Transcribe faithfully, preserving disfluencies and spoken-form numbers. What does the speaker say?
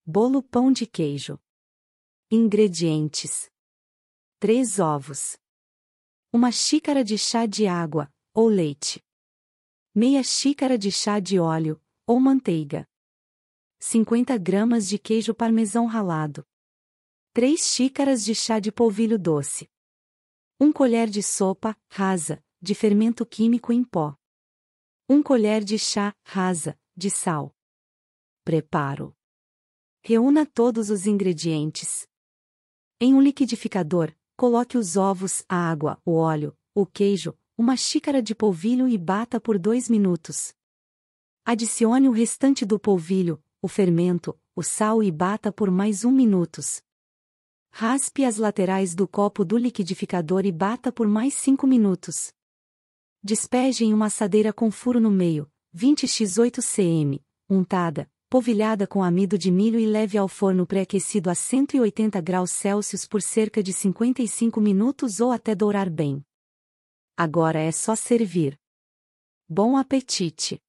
Bolo pão de queijo. Ingredientes: três ovos, uma xícara de chá de água, ou leite, meia xícara de chá de óleo, ou manteiga, cinquenta gramas de queijo parmesão ralado, três xícaras de chá de polvilho doce, uma colher de sopa, rasa, de fermento químico em pó, uma colher de chá, rasa, de sal. Preparo: reúna todos os ingredientes. Em um liquidificador, coloque os ovos, a água, o óleo, o queijo, uma xícara de polvilho e bata por dois minutos. Adicione o restante do polvilho, o fermento, o sal e bata por mais um minutos. Raspe as laterais do copo do liquidificador e bata por mais cinco minutos. Despeje em uma assadeira com furo no meio, vinte por oito centímetros, untada, polvilhada com amido de milho e leve ao forno pré-aquecido a cento e oitenta graus Celsius por cerca de cinquenta e cinco minutos ou até dourar bem. Agora é só servir. Bom apetite!